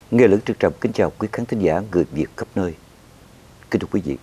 Nghe lớn trân trọng kính chào quý khán thính giả người Việt khắp nơi. Kính thưa quý vị,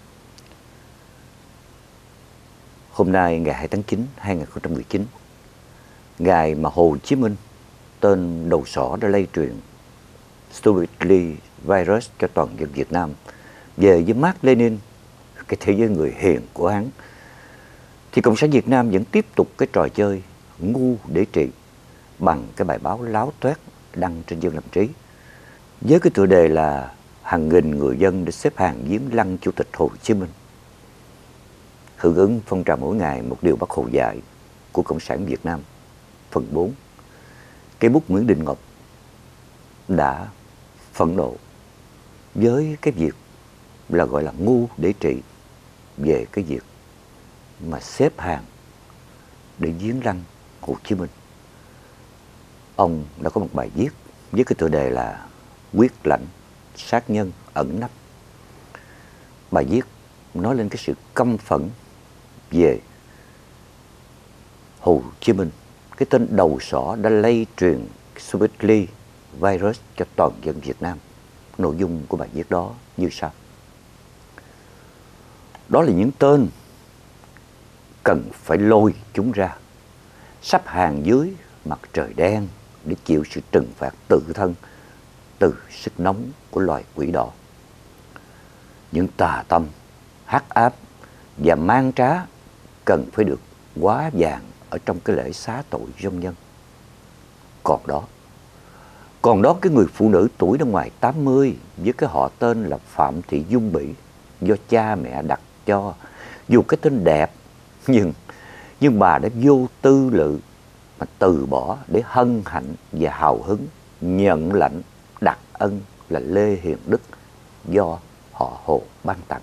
hôm nay ngày 2 tháng 9, 2019, ngày mà Hồ Chí Minh, tên đầu sỏ đã lây truyền Stuttgart virus cho toàn dân Việt Nam, về với Mác Lênin, cái thế giới người hiền của hắn, thì Cộng sản Việt Nam vẫn tiếp tục cái trò chơi ngu để trị bằng cái bài báo láo toét đăng trên Dân Làm Trí, với cái tựa đề là hàng nghìn người dân để xếp hàng viếng lăng Chủ tịch Hồ Chí Minh. Hưởng ứng phong trào mỗi ngày một điều Bác Hồ dạy của Cộng sản Việt Nam, phần 4, cây bút Nguyễn Đình Ngọc đã phẫn nộ với cái việc là gọi là ngu để trị, về cái việc mà xếp hàng để viếng lăng Hồ Chí Minh. Ông đã có một bài viết với cái tựa đề là Quyết lãnh sát nhân ẩn nấp. Bài viết nói lên cái sự căm phẫn về Hồ Chí Minh, cái tên đầu sỏ đã lây truyền Stuttgart virus cho toàn dân Việt Nam. Nội dung của bài viết đó như sau. Đó là những tên cần phải lôi chúng ra, sắp hàng dưới mặt trời đen để chịu sự trừng phạt tự thân từ sức nóng của loài quỷ đỏ. Những tà tâm, hắc áp và man trá cần phải được hóa vàng ở trong cái lễ xá tội vong nhân. Còn đó cái người phụ nữ tuổi đã ngoài 80 với cái họ tên là Phạm Thị Dung Bỉ, do cha mẹ đặt cho, dù cái tên đẹp nhưng bà đã vô tư lự mà từ bỏ để hân hạnh và hào hứng nhận lãnh đặc ân là Lê Hiền Đức do họ Hồ ban tặng.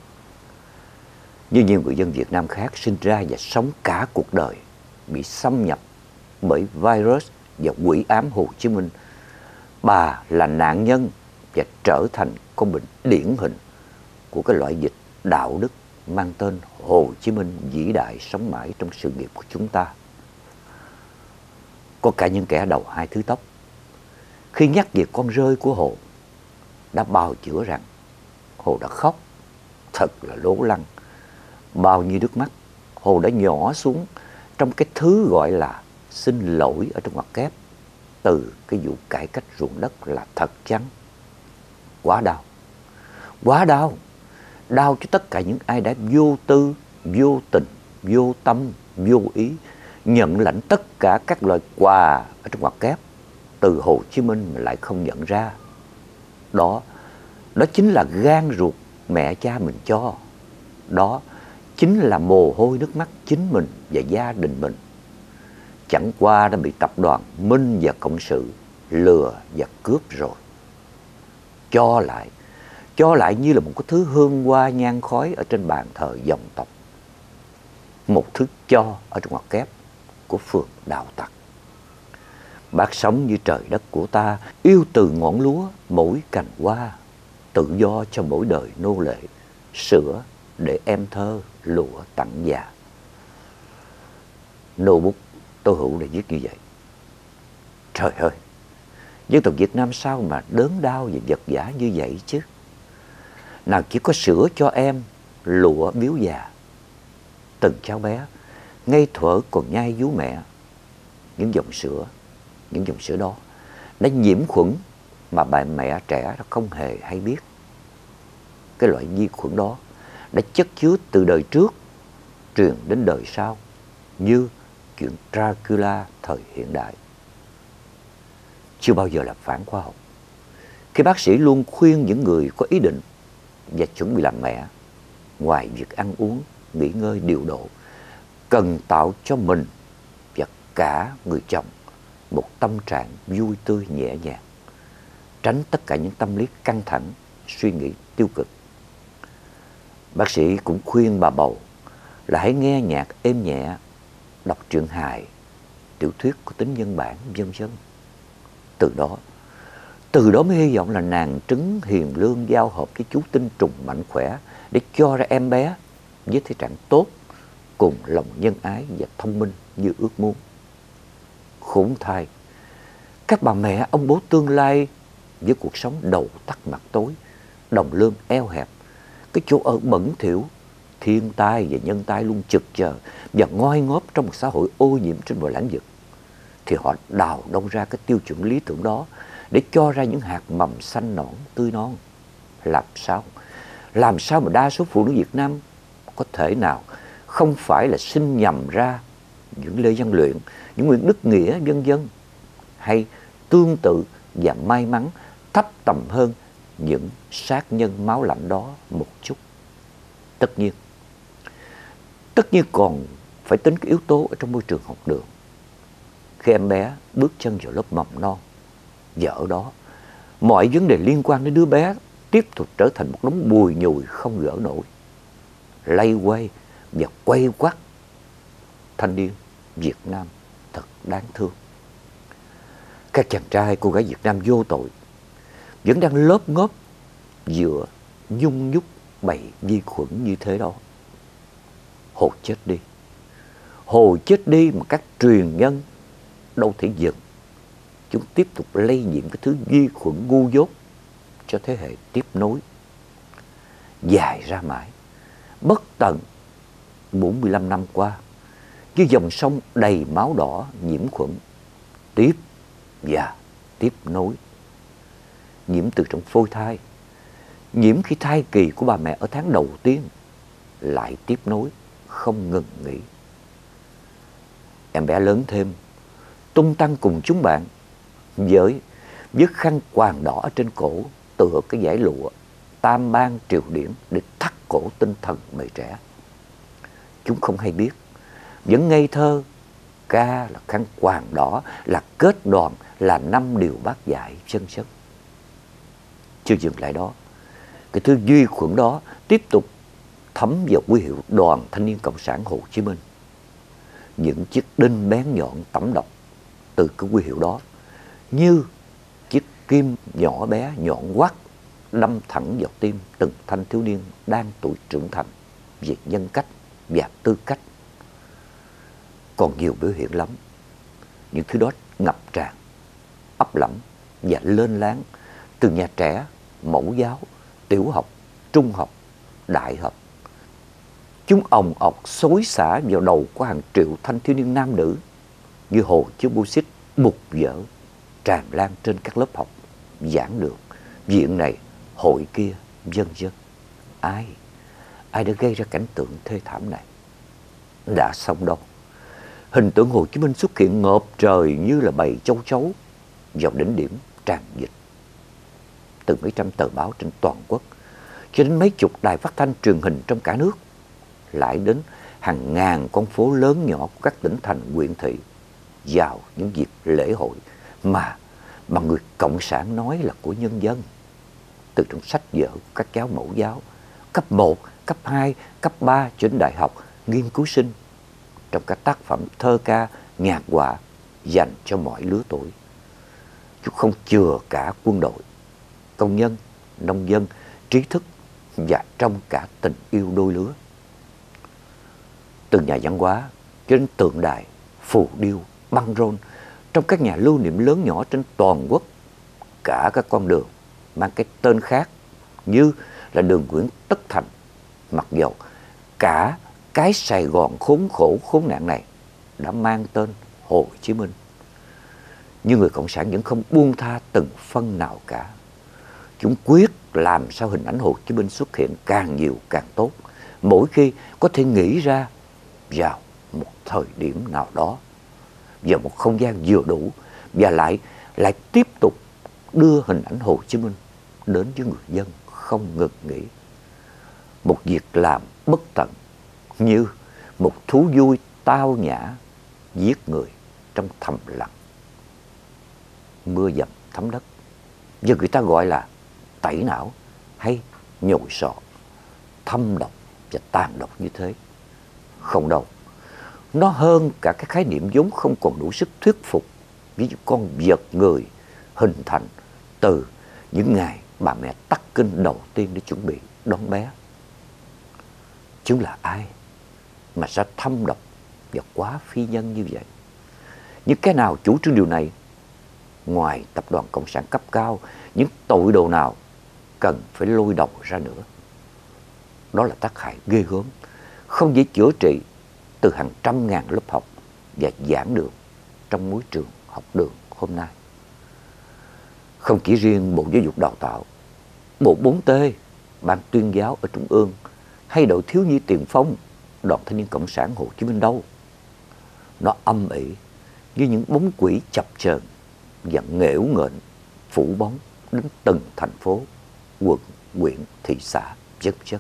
Như nhiều người dân Việt Nam khác sinh ra và sống cả cuộc đời bị xâm nhập bởi virus và quỷ ám Hồ Chí Minh, bà là nạn nhân và trở thành con bệnh điển hình của cái loại dịch đạo đức mang tên Hồ Chí Minh vĩ đại sống mãi trong sự nghiệp của chúng ta. Có cả những kẻ đầu hai thứ tóc, khi nhắc về con rơi của Hồ, đã bào chữa rằng Hồ đã khóc thật là lố lăng. Bao nhiêu nước mắt Hồ đã nhỏ xuống trong cái thứ gọi là xin lỗi ở trong ngoặc kép từ cái vụ cải cách ruộng đất là thật chăng. Quá đau cho tất cả những ai đã vô tư, vô tình, vô tâm, vô ý nhận lãnh tất cả các loại quà ở trong ngoặc kép từ Hồ Chí Minh mà lại không nhận ra. Đó chính là gan ruột mẹ cha mình cho. Đó chính là mồ hôi nước mắt chính mình và gia đình mình. Chẳng qua đã bị tập đoàn Minh và Cộng sự lừa và cướp rồi. Cho lại như là một cái thứ hương hoa nhang khói ở trên bàn thờ dòng tộc. Một thứ cho ở trong ngoặc kép của phường đạo tặc. Bác sống như trời đất của ta, yêu từ ngọn lúa mỗi cành hoa, tự do cho mỗi đời nô lệ, sữa để em thơ lụa tặng già. Nô bút Tô Hữu đã viết như vậy. Trời ơi, dân tộc Việt Nam sao mà đớn đau và vật vã như vậy chứ? Nào chỉ có sữa cho em, lụa biếu già. Từng cháu bé ngây thuở còn nhai vú mẹ. Những dòng sữa đó đã nhiễm khuẩn mà bà mẹ trẻ không hề hay biết. Cái loại vi khuẩn đó đã chất chứa từ đời trước truyền đến đời sau, như chuyện Dracula thời hiện đại. Chưa bao giờ là phản khoa học khi bác sĩ luôn khuyên những người có ý định và chuẩn bị làm mẹ, ngoài việc ăn uống, nghỉ ngơi điều độ, cần tạo cho mình và cả người chồng một tâm trạng vui tươi nhẹ nhàng, tránh tất cả những tâm lý căng thẳng, suy nghĩ tiêu cực. Bác sĩ cũng khuyên bà bầu là hãy nghe nhạc êm nhẹ, đọc truyện hài, tiểu thuyết có tính nhân bản, vân vân. Từ đó mới hy vọng là nàng trứng hiền lương giao hợp với chú tinh trùng mạnh khỏe để cho ra em bé với thể trạng tốt, cùng lòng nhân ái và thông minh như ước muốn. Khốn thay, các bà mẹ ông bố tương lai với cuộc sống đầu tắt mặt tối, đồng lương eo hẹp, cái chỗ ở bẩn thỉu, thiên tai và nhân tai luôn trực chờ và ngoi ngóp trong một xã hội ô nhiễm trên mọi lĩnh vực, thì họ đào đâu ra cái tiêu chuẩn lý tưởng đó để cho ra những hạt mầm xanh nõn tươi non. Làm sao mà đa số phụ nữ Việt Nam có thể nào không phải là sinh nhầm ra những Lê Văn Luyện, những Nguyễn Đức Nghĩa vân vân, hay tương tự và may mắn thấp tầm hơn những sát nhân máu lạnh đó một chút. Tất nhiên còn phải tính cái yếu tố ở trong môi trường học đường. Khi em bé bước chân vào lớp mầm non, và ở đó mọi vấn đề liên quan đến đứa bé tiếp tục trở thành một đống bùi nhùi không gỡ nổi, lay quay và quay quắt. Thanh niên Việt Nam thật đáng thương. Các chàng trai cô gái Việt Nam vô tội vẫn đang lốp ngốp giữa nhung nhúc bầy vi khuẩn như thế đó. Hồ chết đi mà các truyền nhân đâu thể dừng. Chúng tiếp tục lây nhiễm cái thứ vi khuẩn ngu dốt cho thế hệ tiếp nối, dài ra mãi, bất tận 45 năm qua, với dòng sông đầy máu đỏ nhiễm khuẩn, tiếp và tiếp nối. Nhiễm từ trong phôi thai, nhiễm khi thai kỳ của bà mẹ ở tháng đầu tiên, lại tiếp nối không ngừng nghỉ. Em bé lớn thêm, tung tăng cùng chúng bạn, với khăn quàng đỏ ở trên cổ, tựa cái dải lụa tam ban triều điển để thắt cổ tinh thần người trẻ. Chúng không hay biết, vẫn ngây thơ, ca là khăn quàng đỏ, là kết đoàn, là 5 điều bác dạy, vân vân. Chưa dừng lại đó, cái thứ vi khuẩn đó tiếp tục thấm vào huy hiệu Đoàn Thanh niên Cộng sản Hồ Chí Minh. Những chiếc đinh bén nhọn tẩm độc từ cái huy hiệu đó như chiếc kim nhỏ bé nhọn quắt đâm thẳng vào tim từng thanh thiếu niên đang tuổi trưởng thành về nhân cách và tư cách. Còn nhiều biểu hiện lắm. Những thứ đó ngập tràn, ấp lẫm và lên láng từ nhà trẻ, mẫu giáo, tiểu học, trung học, đại học. Chúng ồng ọc xối xả vào đầu của hàng triệu thanh thiếu niên nam nữ như hồ chứa bô xít bục vỡ, tràn lan trên các lớp học, giảng đường, viện này, hội kia, vân vân. Ai đã gây ra cảnh tượng thê thảm này? Đã xong đâu. Hình tượng Hồ Chí Minh xuất hiện ngợp trời như là bầy châu chấu vào đỉnh điểm tràn dịch. Từ mấy trăm tờ báo trên toàn quốc cho đến mấy chục đài phát thanh truyền hình trong cả nước, lại đến hàng ngàn con phố lớn nhỏ của các tỉnh thành huyện thị vào những dịp lễ hội mà người Cộng sản nói là của nhân dân. Từ trong sách vở của các cháu mẫu giáo cấp 1, cấp 2, cấp 3 cho đến đại học, nghiên cứu sinh, trong các tác phẩm thơ ca, nhạc họa dành cho mọi lứa tuổi. Chúng không chừa cả quân đội, công nhân, nông dân, trí thức và trong cả tình yêu đôi lứa. Từ nhà văn hóa cho đến tượng đài, phù điêu, băng rôn, trong các nhà lưu niệm lớn nhỏ trên toàn quốc, cả các con đường mang cái tên khác như là đường Nguyễn Tất Thành, mặc dầu cả cái Sài Gòn khốn khổ khốn nạn này đã mang tên Hồ Chí Minh. Nhưng người Cộng sản vẫn không buông tha từng phân nào cả. Chúng quyết làm sao hình ảnh Hồ Chí Minh xuất hiện càng nhiều càng tốt, mỗi khi có thể nghĩ ra vào một thời điểm nào đó, vào một không gian vừa đủ, và lại tiếp tục đưa hình ảnh Hồ Chí Minh đến với người dân không ngừng nghỉ. Một việc làm bất tận như một thú vui tao nhã giết người trong thầm lặng. Mưa dầm thấm đất, giờ người ta gọi là tẩy não hay nhồi sọ, thâm độc và tàn độc như thế. Không đâu, nó hơn cả cái khái niệm vốn không còn đủ sức thuyết phục. Ví dụ con vật người hình thành từ những ngày bà mẹ tắc kinh đầu tiên để chuẩn bị đón bé. Chúng là ai mà sao thâm độc và quá phi nhân như vậy? Nhưng cái nào chủ trương điều này ngoài tập đoàn Cộng sản cấp cao, những tội đồ nào cần phải lôi đầu ra nữa. Đó là tác hại ghê gớm, không dễ chữa trị từ hàng trăm ngàn lớp học và giảng đường trong môi trường học đường hôm nay. Không chỉ riêng Bộ Giáo dục Đào tạo, Bộ 4T, Ban tuyên giáo ở Trung ương hay đội thiếu nhi tiền phong, Đoàn Thanh niên Cộng sản Hồ Chí Minh đâu. Nó âm ỉ như những bóng quỷ chập chờn và nghễu nghệch phủ bóng đến từng thành phố, quận, huyện, thị xã, vân vân.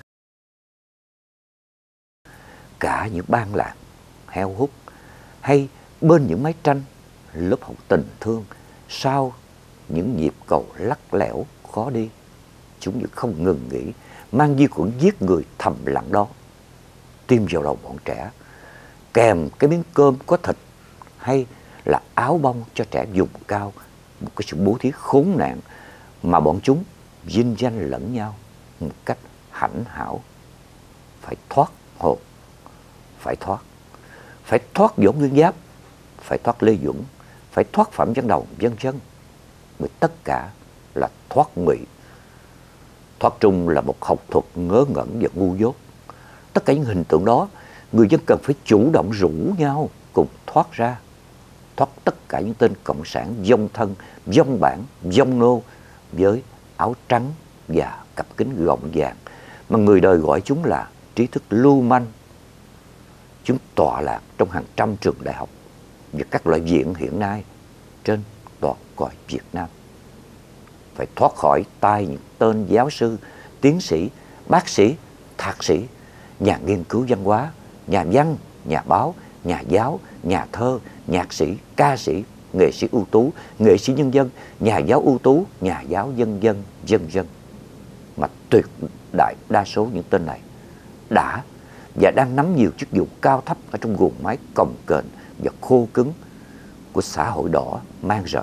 Cả những ban làng heo hút hay bên những mái tranh lớp học tình thương sau những nhịp cầu lắc lẻo khó đi, chúng vẫn không ngừng nghỉ mang vi khuẩn giết người thầm lặng đó tiêm vào đầu bọn trẻ, kèm cái miếng cơm có thịt hay là áo bông cho trẻ dùng cao, một cái sự bố thí khốn nạn mà bọn chúng vinh danh lẫn nhau một cách hãnh hảo. Phải thoát hồn, phải thoát Võ Nguyên Giáp, phải thoát Lê Duẩn, phải thoát Phạm Văn Đồng, vân vân. Bởi tất cả là thoát ngụy. Thoát trung là một học thuật ngớ ngẩn và ngu dốt. Tất cả những hình tượng đó, người dân cần phải chủ động rủ nhau cùng thoát ra. Thoát tất cả những tên cộng sản vong thân, vong bản, vong nô với áo trắng và cặp kính gọng vàng mà người đời gọi chúng là trí thức lưu manh. Chúng tọa lạc trong hàng trăm trường đại học và các loại viện hiện nay trên toàn cõi Việt Nam. Phải thoát khỏi tay những tên giáo sư, tiến sĩ, bác sĩ, thạc sĩ, nhà nghiên cứu văn hóa, nhà văn, nhà báo, nhà giáo, nhà thơ, nhạc sĩ, ca sĩ, nghệ sĩ ưu tú, nghệ sĩ nhân dân, nhà giáo ưu tú, nhà giáo nhân dân, vân vân. Mà tuyệt đại đa số những tên này đã và đang nắm nhiều chức vụ cao thấp ở trong guồng máy cồng kềnh và khô cứng của xã hội đỏ man rợ.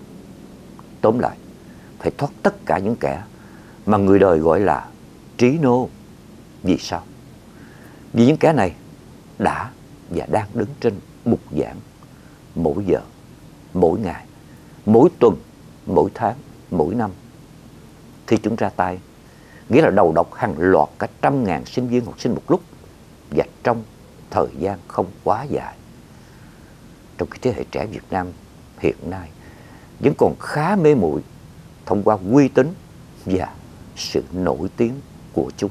Tóm lại, phải thoát tất cả những kẻ mà người đời gọi là trí nô. Vì sao? Vì những kẻ này đã và đang đứng trên bục giảng mỗi giờ, mỗi ngày, mỗi tuần, mỗi tháng, mỗi năm. Khi chúng ra tay, nghĩa là đầu độc hàng loạt cả trăm ngàn sinh viên học sinh một lúc và trong thời gian không quá dài. Trong khi thế hệ trẻ Việt Nam hiện nay vẫn còn khá mê muội thông qua uy tín và sự nổi tiếng của chúng.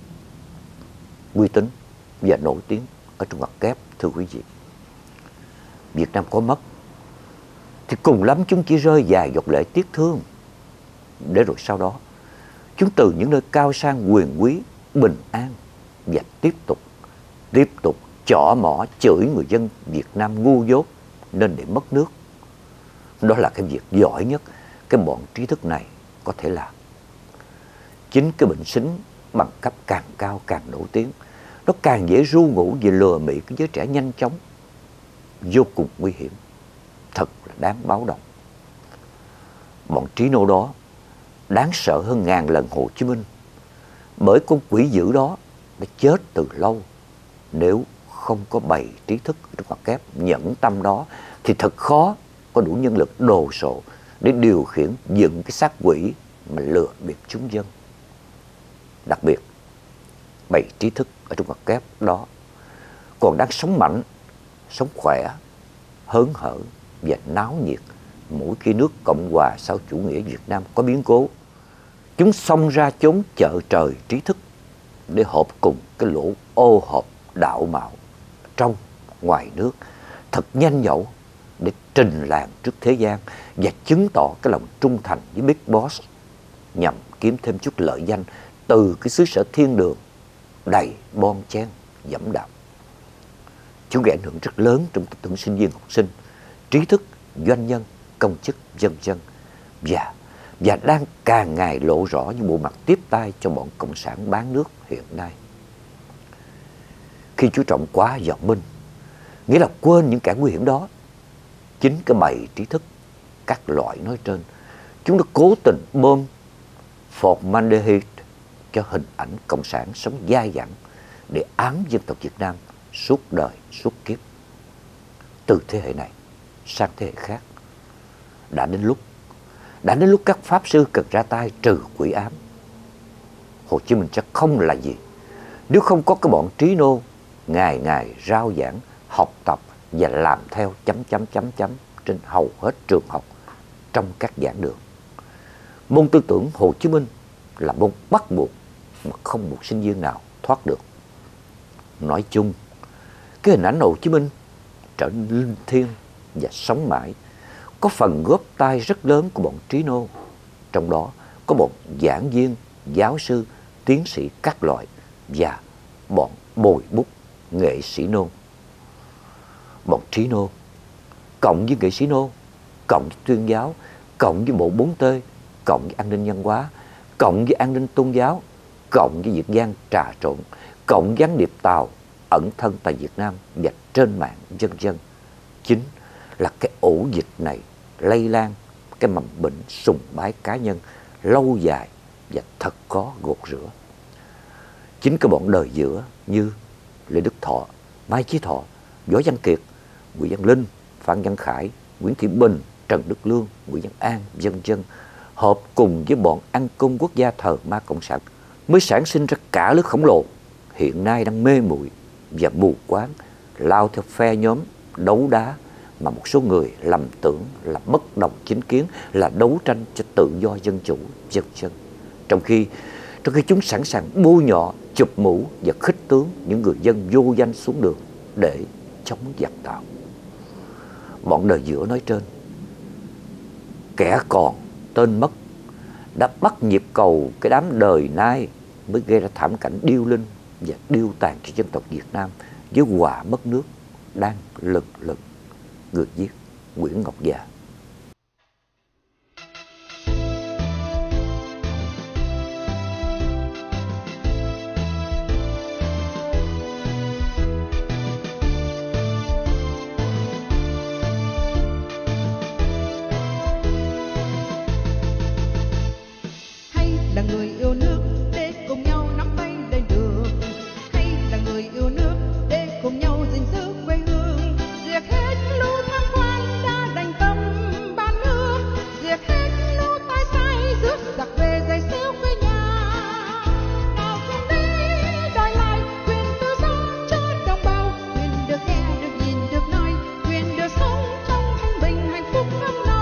Uy tín và nổi tiếng ở trong ngoặc kép, thưa quý vị. Việt Nam có mất thì cùng lắm chúng chỉ rơi vài giọt lệ tiếc thương, để rồi sau đó chúng từ những nơi cao sang quyền quý bình an và tiếp tục chỏ mỏ chửi người dân Việt Nam ngu dốt nên để mất nước. Đó là cái việc giỏi nhất cái bọn trí thức này có thể làm. Chính cái bệnh xính bằng cấp càng cao càng nổi tiếng, nó càng dễ ru ngủ về lừa mị cái giới trẻ nhanh chóng, vô cùng nguy hiểm, thật là đáng báo động. Bọn trí nô đó đáng sợ hơn ngàn lần Hồ Chí Minh, bởi con quỷ dữ đó đã chết từ lâu. Nếu không có bầy trí thức trong ngoặc kép nhẫn tâm đó thì thật khó có đủ nhân lực đồ sộ để điều khiển dựng cái xác quỷ mà lừa bịp chúng dân. Đặc biệt, bầy trí thức ở trong ngoặc kép đó còn đang sống mạnh, sống khỏe, hớn hở và náo nhiệt mỗi khi nước Cộng hòa xã hội chủ nghĩa Việt Nam có biến cố. Chúng xông ra chốn chợ trời trí thức để họp cùng cái lỗ ô hộp đạo mạo trong ngoài nước thật nhanh nhẩu để trình làng trước thế gian và chứng tỏ cái lòng trung thành với Big Boss, nhằm kiếm thêm chút lợi danh từ cái xứ sở thiên đường đầy bon chen dẫm đạp. Chúng gây ảnh hưởng rất lớn trong tư tưởng sinh viên học sinh, trí thức, doanh nhân, công chức, vân vân, và đang càng ngày lộ rõ những bộ mặt tiếp tay cho bọn cộng sản bán nước hiện nay. Khi chú trọng quá vào minh, nghĩa là quên những kẻ nguy hiểm đó, chính cái bầy trí thức các loại nói trên, chúng đã cố tình bơm formaldehyde cho hình ảnh cộng sản sống dai dẳng để ám dân tộc Việt Nam suốt đời suốt kiếp, từ thế hệ này sang thế hệ khác. Đã đến lúc các pháp sư cần ra tay trừ quỷ ám. Hồ Chí Minh chắc không là gì nếu không có cái bọn trí nô ngày ngày rao giảng, học tập và làm theo ... trên hầu hết trường học, trong các giảng đường. Môn tư tưởng Hồ Chí Minh là môn bắt buộc mà không một sinh viên nào thoát được. Nói chung, cái hình ảnh Hồ Chí Minh trở nên linh thiêng và sống mãi có phần góp tay rất lớn của bọn trí nô, trong đó có bọn giảng viên, giáo sư, tiến sĩ các loại và bọn bồi bút, nghệ sĩ nô. Bọn trí nô cộng với nghệ sĩ nô, cộng với tuyên giáo, cộng với bộ 4T, cộng với an ninh văn hóa, cộng với an ninh tôn giáo, cộng với việc gian trà trộn, cộng gián điệp Tàu ẩn thân tại Việt Nam và trên mạng vân vân, chính là cái ổ dịch này lây lan cái mầm bệnh sùng bái cá nhân lâu dài và thật có gột rửa. Chính cái bọn đời giữa như Lê Đức Thọ, Mai Chí Thọ, Võ Văn Kiệt, Nguyễn Văn Linh, Phan Văn Khải, Nguyễn Thị Bình, Trần Đức Lương, Nguyễn Văn An vân vân hợp cùng với bọn ăn cung quốc gia thờ ma cộng sản mới sản sinh ra cả lứa khổng lồ hiện nay đang mê muội và mù quáng lao theo phe nhóm đấu đá mà một số người lầm tưởng là bất đồng chính kiến, là đấu tranh cho tự do dân chủ vân vân. Trong khi chúng sẵn sàng bôi nhọ, chụp mũ và khích tướng những người dân vô danh xuống đường để chống giặc Tàu. Bọn đời giữa nói trên, kẻ còn tên mất, đã bắt nhịp cầu cái đám đời nay mới gây ra thảm cảnh điêu linh và điêu tàn cho dân tộc Việt Nam với họa mất nước đang lừng lừng. Người viết Nguyễn Ngọc Già. Hay là người yêu nước để cùng nhau nắm tay lên đường, hay là người yêu nước để cùng nhau gìn giữ quê hương, diệt hết lũ tham quan đã đành tâm ban nước, diệt hết lũ tai sai rước giặc về giày xéo quê nhà. Nào cùng đi đòi lại quyền tự do cho đồng bào, quyền được nghe, được nhìn, được nói, quyền được sống trong thanh bình hạnh phúc ấm no.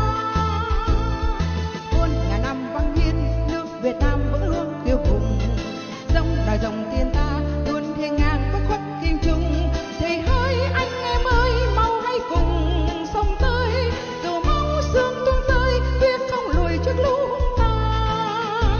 Muôn ngàn năm vang hiên, nước Việt Nam vẫn luôn kiêu hùng, dòng đời dòng tiền ta luôn hiên ngang bất khuất kiên trung. Thì hỡi anh em ơi, mau hãy cùng sông tới, dù máu xương tuôn rơi, quyết không lùi trước lũ hung tàn.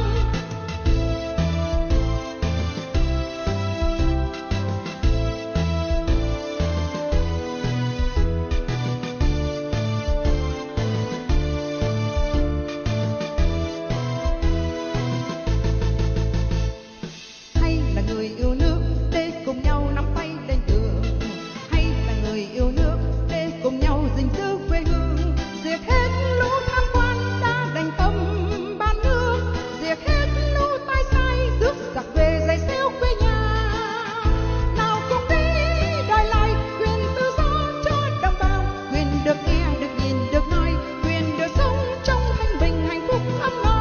Hay là người yêu nước để cùng nhau nắm tay lên đường, hay là người yêu nước để cùng nhau gìn giữ quê hương, diệt hết lũ tham quan đã đành tâm ban nước, diệt hết lũ tai sai rước giặc về giày xéo quê nhà. Nào cùng đi đòi lại quyền tự do cho đồng bào, quyền được nghe, được nhìn, được nói, quyền được sống trong thanh bình hạnh phúc ấm no.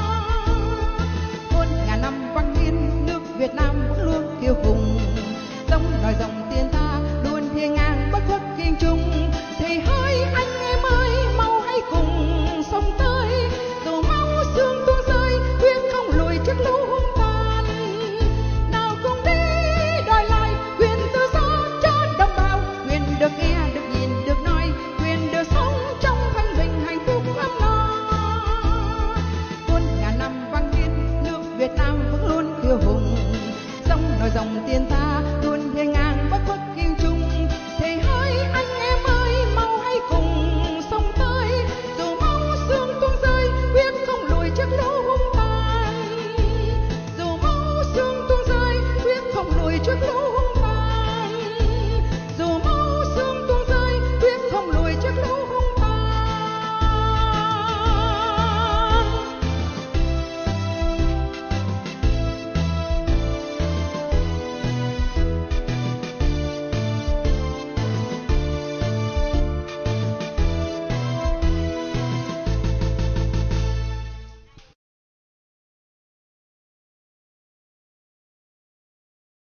Muôn ngàn năm vang hiên, nước Việt Nam vẫn luôn kiêu hùng, dòng đời dòng tiền ta luôn hiên ngang bất khuất kiên trung. Thì hỡi anh em ơi, mau hãy cùng sông tới, dù máu xương tuôn rơi, quyết không lùi trước lũ hung tàn. Nào cùng đi đòi lại quyền tự do cho đồng bào, quyền được nghe, được nhìn, được nói, quyền được sống trong thanh bình hạnh phúc ấm no. Muôn ngàn năm vang hiên, nước Việt Nam vẫn luôn kiêu hùng, dòng đời dòng tiền ta